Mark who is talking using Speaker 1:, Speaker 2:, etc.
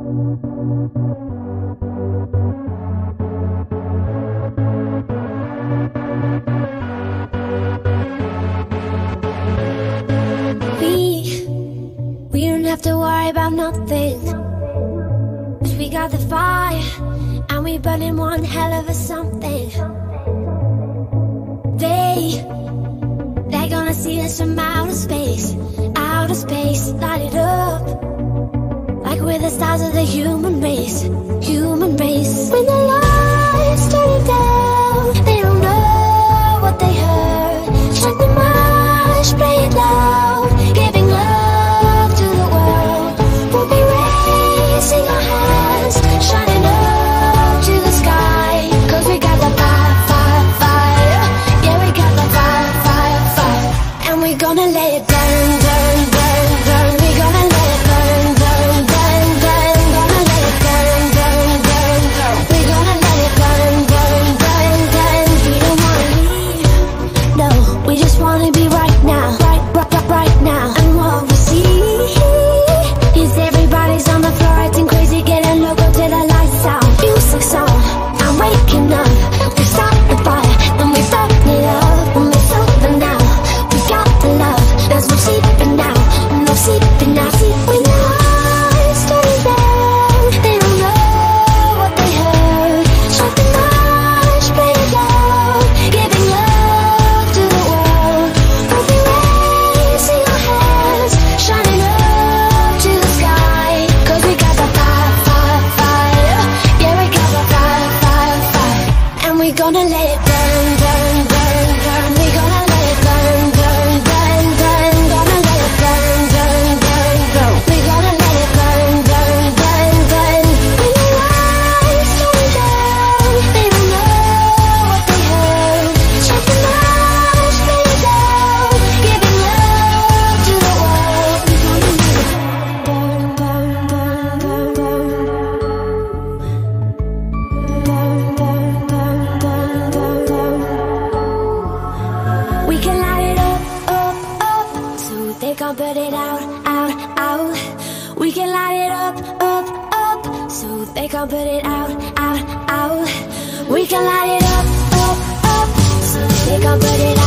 Speaker 1: We don't have to worry about nothing, 'cause we got the fire, and we burning one hell of a something. They're gonna see us from outer space, light it up, like we're the stars of the human race, human race. When the lights turn down, they don't know what they heard. Shut the marsh, play it loud, giving love to the world. We'll be raising our hands, shining up to the sky, 'cause we got the fire, fire, fire. Yeah, we got the fire, fire, fire. And we're gonna let it burn, burn, burn, burn. We're gonna let it burn, burn, burn, burn. Gonna let it burn, burn, burn, burn. We're gonna let it burn, burn, burn, burn. We don't wanna leave, no, we just wanna be right now, right now. And what we see is everybody's on the floor acting crazy, getting loco till the lights out. Music's on, I'm waking up. We start the fire, then we burn it up. When we sober now, we got the love. There's no sleeping now, no sleeping now. See, when the lights turn down, they don't know what they heard. Shut the marsh, play it loud, giving love to the world. We'll be raising our hands, shining up to the sky, 'cause we got the fire, fire, fire. Yeah, we got the fire, fire, fire. And we're gonna let it burn, burn, burn, burn. We're gonna let it burn, burn, burn, burn. Gonna let it burn, burn, burn, burn. We're gonna let it burn, burn, burn, burn. When the lights turn down, they don't know what they heard. Shut the marsh, play it loud, giving love to the world. We're gonna let it burn, burn, burn, burn, burn. Burn, burn, burn, burn, burn, burn. We can light it up, up, up, so they can't put it out, out, out. We can light it up, up, up, so they can't put it out, out, out. We can light it up, up, up, so they can't put it